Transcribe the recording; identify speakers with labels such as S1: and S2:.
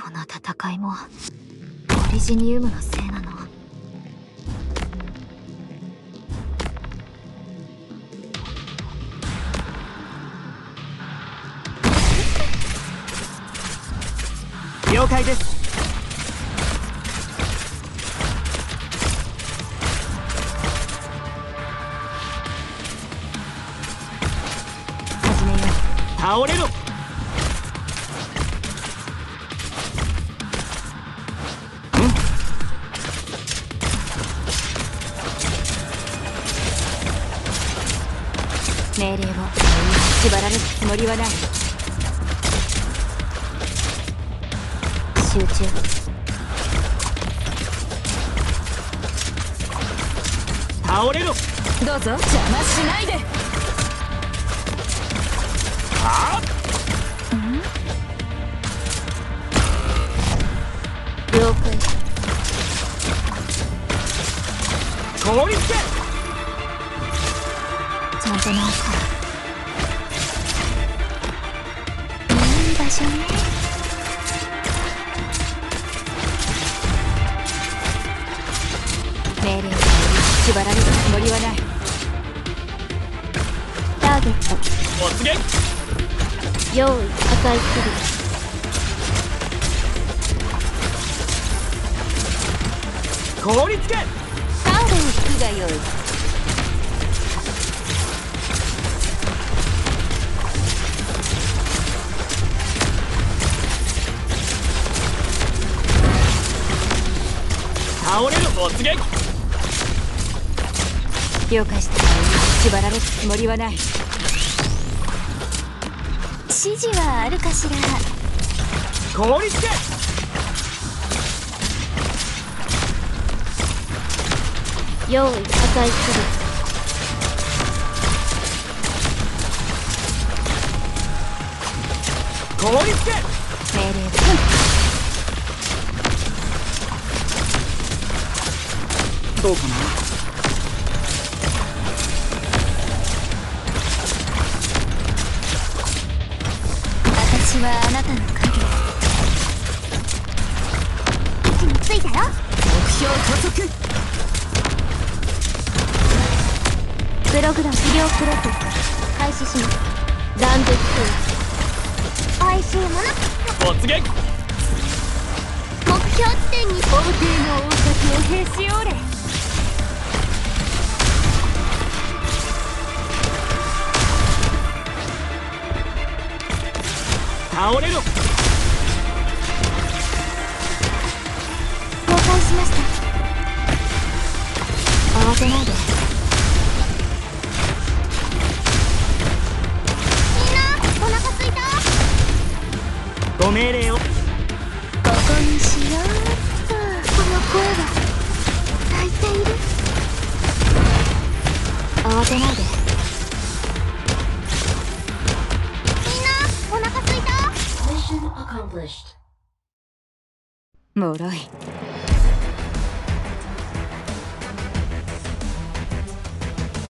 S1: この戦いもオリジニウムのせいなの。
S2: 了解です。
S1: 始めよう。
S2: 倒れろ。
S1: 命令を縛られるつもりはない。集中。
S2: 倒れろ。
S1: どうぞ邪魔しないで。
S2: はあ。
S1: 了解。
S2: 凍りつけ。
S1: ちゃんと直すから。いい場所ね。命令に縛られるつもりはない。ターゲット
S2: 突撃。
S1: 用意破壊する。
S2: 凍りつけ。
S1: カードを引くがよい。
S2: 倒れろ。突撃。
S1: 了解した。縛られるつもりはない。指示はあるかしら。
S2: 凍りつけ。
S1: 用意破壊する。
S2: 凍りつけ。
S1: 命令を。
S2: どうかな。
S1: 私はあなたの影。位置についたよ。
S2: 目標加速。
S1: プログラム治療プロセス開始します。断絶空。おいしいもの。
S2: 突撃。
S1: 目標地点に法廷の大崎をへし折れ。
S2: 倒れろ。
S1: 了解しました。慌てないで。みんなお腹すいた。
S2: ご命令を。
S1: ここにしようっと。この声は泣いている。慌てないで。みんなお腹すいた。
S3: Mission accomplished.
S1: もろい。